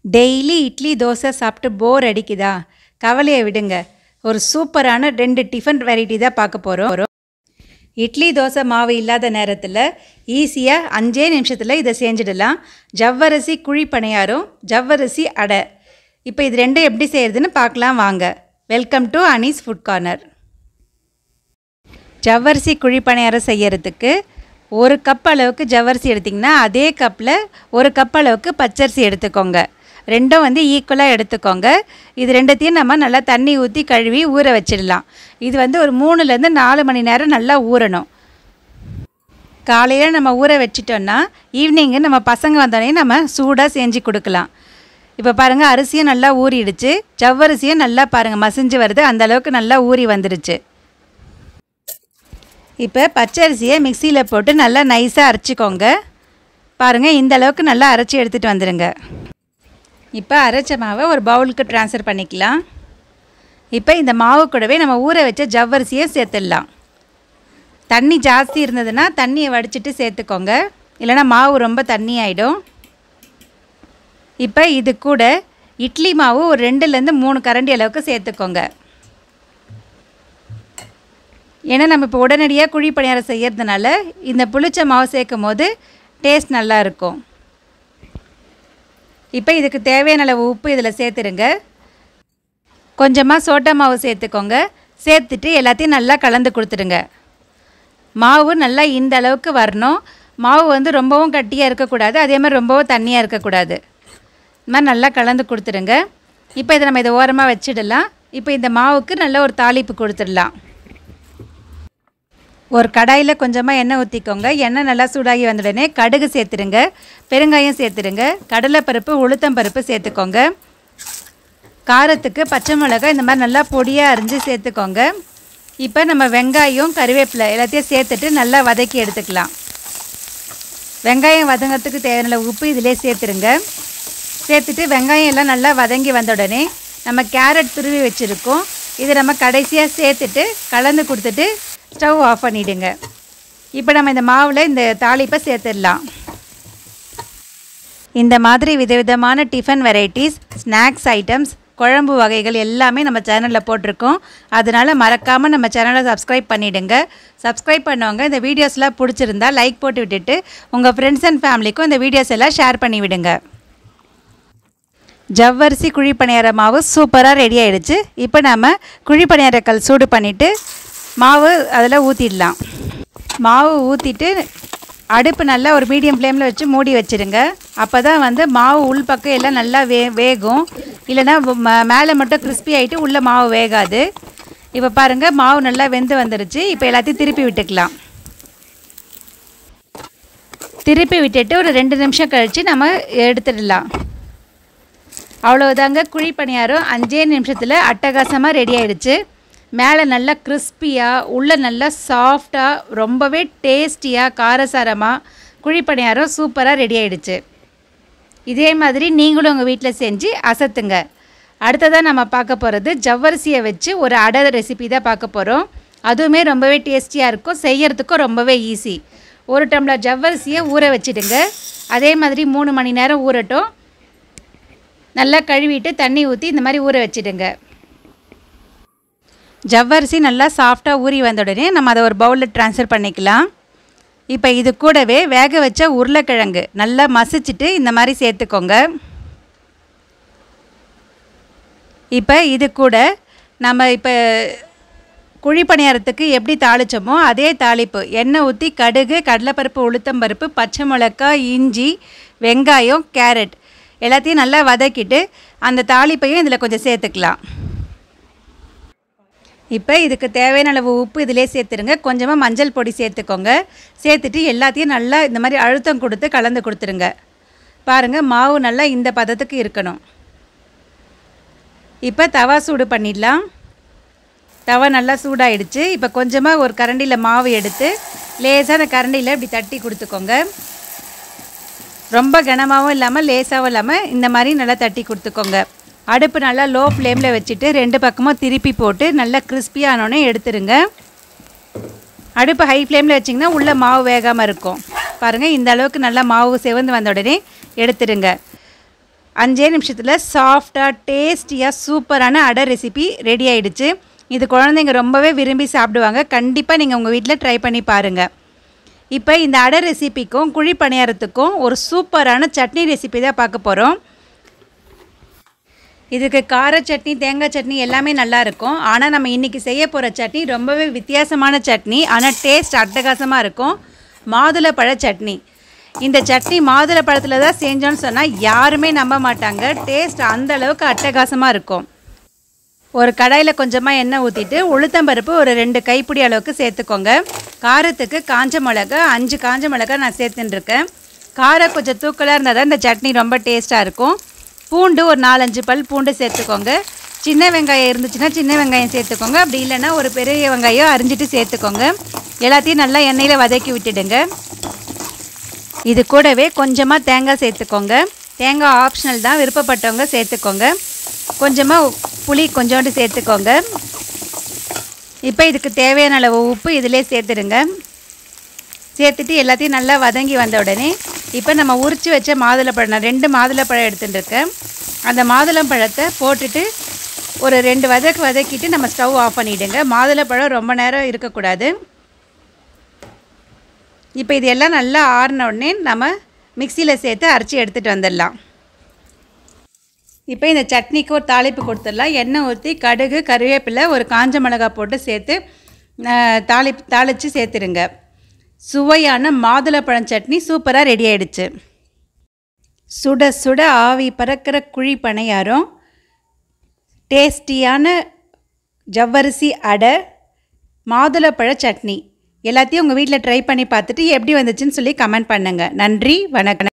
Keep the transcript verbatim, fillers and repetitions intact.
Daily idli dosa சாப்பிட்டு போர் அடிக்குதா? கவலையை விடுங்க. ஒரு சூப்பரான ரெண்டு டிஃபன் வெரைட்டி தான் பார்க்க போகிறோம். இட்லி தோசை மாவு இல்லாத நேரத்தில் ஈஸியாக அஞ்சே நிமிஷத்தில் இதை செஞ்சிடலாம். ஜவ்வரிசி குழி பணியாரம், ஜவ்வரிசி அடை. இப்போ இது ரெண்டும் எப்படி செய்கிறதுன்னு பார்க்கலாம் வாங்க. Welcome to Anees food corner. ஜவ்வரிசி குழி பணியாரம் செய்யறதுக்கு ஒரு கப் அளவுக்கு ஜவ்வரிசி எடுத்திங்கன்னா அதே கப்பில் ஒரு கப் அளவுக்கு பச்சரிசி எடுத்துக்கோங்க. ரெண்டும் வந்து ஈக்குவலாக எடுத்துக்கோங்க. இது ரெண்டுத்தையும் நம்ம நல்லா தண்ணி ஊற்றி கழுவி ஊற வச்சிடலாம். இது வந்து ஒரு மூணுலேருந்து நாலு மணி நேரம் நல்லா ஊறணும். காலையில் நம்ம ஊற வச்சிட்டோன்னா ஈவினிங்கு நம்ம பசங்க வந்தோடனே நம்ம சூடாக செஞ்சு கொடுக்கலாம். இப்போ பாருங்கள், அரிசியும் நல்லா ஊறிடுச்சு, ஜவ்வரிசியும் நல்லா பாருங்கள் மசிஞ்சு வருது, அந்தளவுக்கு நல்லா ஊறி வந்துடுச்சு. இப்போ பச்சரிசியை மிக்சியில் போட்டு நல்லா நைஸாக அரைச்சிக்கோங்க. பாருங்கள், இந்த அளவுக்கு நல்லா அரைச்சி எடுத்துகிட்டு வந்துடுங்க. இப்போ அரைச்ச மாவை ஒரு பவுலுக்கு ட்ரான்ஸ்ஃபர் பண்ணிக்கலாம். இப்போ இந்த மாவு கூடவே நம்ம ஊற வச்ச ஜவ்வரிசியை சேர்த்துடலாம். தண்ணி ஜாஸ்தி இருந்ததுன்னா தண்ணியை வடிச்சிட்டு சேர்த்துக்கோங்க, இல்லைனா மாவு ரொம்ப தண்ணி ஆகிடும். இப்போ இது கூட இட்லி மாவு ஒரு ரெண்டுலேருந்து மூணு கரண்டி அளவுக்கு சேர்த்துக்கோங்க. ஏன்னா நம்ம இப்போ உடனடியாக குழி பணியாரம் செய்கிறதுனால இந்த புளிச்ச மாவு சேர்க்கும் போது டேஸ்ட் நல்லா இருக்கும். இப்போ இதுக்கு தேவையான அளவு உப்பு இதில் சேர்த்துருங்க. கொஞ்சமாக சோட்டா மாவு சேர்த்துக்கோங்க. சேர்த்துட்டு எல்லாத்தையும் நல்லா கலந்து கொடுத்துடுங்க. மாவு நல்லா இந்த அளவுக்கு வரணும். மாவு வந்து ரொம்பவும் கட்டியாக இருக்கக்கூடாது, அதே மாதிரி ரொம்பவும் தண்ணியாக இருக்கக்கூடாது. இந்த மாதிரி நல்லா கலந்து கொடுத்துடுங்க. இப்போ இதை நம்ம இதை ஓரமாக வச்சிடலாம். இப்போ இந்த மாவுக்கு நல்ல ஒரு தாளிப்பு கொடுத்துடலாம். ஒரு கடாயில் கொஞ்சமாக எண்ணெய் ஊற்றிக்கோங்க. எண்ணெய் நல்லா சூடாகி வந்த உடனே கடுகு சேர்த்துடுங்க, பெருங்காயம் சேர்த்துடுங்க, கடலைப்பருப்பு உளுத்தம்பருப்பு சேர்த்துக்கோங்க. காரத்துக்கு பச்சை மிளகாய் இந்த மாதிரி நல்லா பொடியாக அரிஞ்சு சேர்த்துக்கோங்க. இப்போ நம்ம வெங்காயம் கறிவேப்பிலை எல்லாத்தையும் சேர்த்துட்டு நல்லா வதக்கி எடுத்துக்கலாம். வெங்காயம் வதங்கிறதுக்கு தேவையான உப்பு இதிலே சேர்த்துடுங்க. சேர்த்துட்டு வெங்காயம் எல்லாம் நல்லா வதங்கி வந்த உடனே நம்ம கேரட் துருவி வச்சுருக்கோம், இதை நம்ம கடைசியாக சேர்த்துட்டு கலந்து கொடுத்துட்டு ஸ்டவ் ஆஃப் பண்ணிவிடுங்க. இப்போ நம்ம இந்த மாவில் இந்த தாளிப்பை சேர்த்துடலாம். இந்த மாதிரி விதவிதமான டிஃபன் வெரைட்டிஸ், ஸ்நாக்ஸ் ஐட்டம்ஸ், குழம்பு வகைகள் எல்லாமே நம்ம சேனலில் போட்டிருக்கோம். அதனால் மறக்காமல் நம்ம சேனலை சப்ஸ்கிரைப் பண்ணிவிடுங்க. சப்ஸ்கிரைப் பண்ணவங்க இந்த வீடியோஸ்லாம் பிடிச்சிருந்தா லைக் போட்டு விட்டுட்டு உங்கள் ஃப்ரெண்ட்ஸ் அண்ட் ஃபேமிலிக்கும் இந்த வீடியோஸ் எல்லாம் ஷேர் பண்ணிவிடுங்க. ஜவ்வரிசி குழி பணியார மாவு சூப்பராக ரெடி ஆகிடுச்சு. இப்போ நம்ம குழி பணியாரக்கல் சூடு பண்ணிவிட்டு மாவு அதில் ஊற்றிடலாம். மாவு ஊற்றிட்டு அடுப்பு நல்லா ஒரு மீடியம் ஃப்ளேமில் வச்சு மூடி வச்சுருங்க. அப்போ தான் வந்து மாவு உள் பக்கம் எல்லாம் நல்லா வே வேகும் இல்லைனா மேலே மட்டும் கிறிஸ்பி ஆகிட்டு உள்ளே மாவு வேகாது. இப்போ பாருங்கள், மாவு நல்லா வெந்து வந்துடுச்சு. இப்போ எல்லாத்தையும் திருப்பி விட்டுக்கலாம். திருப்பி விட்டுட்டு ஒரு ரெண்டு நிமிஷம் கழித்து நம்ம எடுத்துடலாம். அவ்வளோதாங்க, குழி பணியாரம் அஞ்சே நிமிஷத்தில் அட்டகாசமாக ரெடி ஆகிடுச்சு. மேலே நல்லா கிறிஸ்பியாக, உள்ளே நல்லா சாஃப்டாக, ரொம்பவே டேஸ்டியாக, காரசாரமாக குழி பணியாரம் சூப்பராக ரெடி ஆகிடுச்சு. இதே மாதிரி நீங்களும் உங்கள் வீட்டில் செஞ்சு அசத்துங்க. அடுத்ததாக நம்ம பார்க்க போகிறது ஜவ்வரிசியை வச்சு ஒரு அடை ரெசிபி தான் பார்க்க போகிறோம். அதுவுமே ரொம்பவே டேஸ்டியாக இருக்கும், செய்யறதுக்கும் ரொம்பவே ஈஸி. ஒரு டம்ளர் ஜவ்வரிசியை ஊற வச்சுடுங்க. அதே மாதிரி மூணு மணி நேரம் ஊறட்டும். நல்லா கழுவிட்டு தண்ணி ஊற்றி இந்த மாதிரி ஊற வச்சுடுங்க. ஜவ்வரிசி நல்லா சாஃப்டாக ஊறி வந்த உடனே நம்ம அதை ஒரு பவுலில் ட்ரான்ஸ்ஃபர் பண்ணிக்கலாம். இப்போ இது கூடவே வேக வச்ச உருளைக்கிழங்கு நல்லா மசிச்சுட்டு இந்த மாதிரி சேர்த்துக்கோங்க. இப்போ இது கூட நம்ம இப்போ குழி பணியாரத்துக்கு எப்படி தாளித்தோமோ அதே தாளிப்பு, எண்ணெய் ஊற்றி கடுகு, கடலைப்பருப்பு, உளுத்தம்பருப்பு, பச்சை மிளகாய், இஞ்சி, வெங்காயம், கேரட் எல்லாத்தையும் நல்லா வதக்கிட்டு அந்த தாளிப்பையும் இதில் கொஞ்சம் சேர்த்துக்கலாம். இப்போ இதுக்கு தேவையான அளவு உப்பு இதிலே சேர்த்துருங்க. கொஞ்சமாக மஞ்சள் பொடி சேர்த்துக்கோங்க. சேர்த்துட்டு எல்லாத்தையும் நல்லா இந்த மாதிரி அழுத்தம் கொடுத்து கலந்து கொடுத்துருங்க. பாருங்கள், மாவு நல்லா இந்த பதத்துக்கு இருக்கணும். இப்போ தவா சூடு பண்ணிடலாம். தவா நல்லா சூடாகிடுச்சு. இப்போ கொஞ்சமாக ஒரு கரண்டியில் மாவு எடுத்து லேசாக அந்த கரண்டியில் இப்படி தட்டி கொடுத்துக்கோங்க. ரொம்ப கனமாகவும் இல்லாமல் லேசாகவும் இல்லாமல் இந்த மாதிரி நல்லா தட்டி கொடுத்துக்கோங்க. அடுப்பு நல்லா லோ ஃப்ளேமில் வச்சுட்டு ரெண்டு பக்கமும் திருப்பி போட்டு நல்லா கிறிஸ்பியானோடனே எடுத்துருங்க. அடுப்பு ஹை ஃப்ளேமில் வச்சிங்கன்னா உள்ளே மாவு வேகாமல் இருக்கும். பாருங்கள், இந்த அளவுக்கு நல்லா மாவு செவந்து வந்த உடனே எடுத்துடுங்க. அஞ்சே நிமிஷத்தில் சாஃப்டாக டேஸ்டியாக சூப்பரான அடை ரெசிபி ரெடி ஆகிடுச்சு. இது குழந்தைங்க ரொம்பவே விரும்பி சாப்பிடுவாங்க. கண்டிப்பாக நீங்கள் உங்கள் வீட்டில் ட்ரை பண்ணி பாருங்கள். இப்போ இந்த அடை ரெசிபிக்கும் குழி பணியாரத்துக்கும் ஒரு சூப்பரான சட்னி ரெசிபி தான் பார்க்க போகிறோம். இதுக்கு கார சட்னி, தேங்காய் சட்னி எல்லாமே நல்லாயிருக்கும். ஆனால் நம்ம இன்றைக்கி செய்ய போகிற சட்னி ரொம்பவே வித்தியாசமான சட்னி. ஆனால் டேஸ்ட் அட்டகாசமாக இருக்கும். மாதுளப்பழ சட்னி. இந்த சட்னி மாதுளப்பழத்தில் தான் செஞ்சோன்னு சொன்னால் யாருமே நம்ப மாட்டாங்க. டேஸ்ட் அந்தளவுக்கு அட்டகாசமாக இருக்கும். ஒரு கடாயில் கொஞ்சமாக எண்ணெய் ஊற்றிட்டு உளுத்தம்பருப்பு ஒரு ரெண்டு கைப்பிடி அளவுக்கு சேர்த்துக்கோங்க. காரத்துக்கு காஞ்ச மிளகா அஞ்சு காஞ்ச மிளகா நான் சேர்த்துட்டுருக்கேன். காரம் கொஞ்சம் தூக்கலாக இருந்தால் தான் இந்த சட்னி ரொம்ப டேஸ்ட்டாக இருக்கும். பூண்டு ஒரு நாலஞ்சு பல் பூண்டு சேர்த்துக்கோங்க. சின்ன வெங்காயம் இருந்துச்சுன்னா சின்ன வெங்காயம் சேர்த்துக்கோங்க. அப்படி இல்லைன்னா ஒரு பெரிய வெங்காயம் அரிஞ்சிட்டு சேர்த்துக்கோங்க. எல்லாத்தையும் நல்லா எண்ணெயில் வதக்கி விட்டுடுங்க. இது கூடவே கொஞ்சமாக தேங்காய் சேர்த்துக்கோங்க. தேங்காய் ஆப்ஷனல் தான், விருப்பப்பட்டவங்க சேர்த்துக்கோங்க. கொஞ்சமாக புளி கொஞ்சோண்டு சேர்த்துக்கோங்க. இப்போ இதுக்கு தேவையான அளவு உப்பு இதிலே சேர்த்துடுங்க. சேர்த்துட்டு எல்லாத்தையும் நல்லா வதங்கி வந்த உடனே இப்போ நம்ம உரித்து வச்ச மாதுளப்பழம், நான் ரெண்டு மாதுளப்பழம் எடுத்துட்டுருக்கேன். அந்த மாதுளம்பழத்தை போட்டுட்டு ஒரு ரெண்டு வதக்கு வதக்கிட்டு நம்ம ஸ்டவ் ஆஃப் பண்ணிவிடுங்க. மாதுளப்பழம் ரொம்ப நேரம் இருக்கக்கூடாது. இப்போ இது எல்லாம் நல்லா ஆறின உடனே நம்ம மிக்சியில் சேர்த்து அரைச்சி எடுத்துகிட்டு வந்துடலாம். இப்போ இந்த சட்னிக்கு ஒரு தாளிப்பு கொடுத்துடலாம். எண்ணெய் ஊற்றி கடுகு, கருவேப்பிலை, ஒரு காஞ்ச மிளகா போட்டு சேர்த்து தாளி தாளித்து சேர்த்துருங்க. சுவையான மாதுளப்பழம் சட்னி சூப்பராக ரெடி ஆகிடுச்சு. சுட சுட ஆவி பறக்கிற குழி பணியாரம், டேஸ்டியான ஜவ்வரிசி அடை, மாதுளப்பழ சட்னி எல்லாத்தையும் உங்கள் வீட்டில் ட்ரை பண்ணி பார்த்துட்டு எப்படி வந்துச்சுன்னு சொல்லி கமெண்ட் பண்ணுங்கள். நன்றி, வணக்கம்.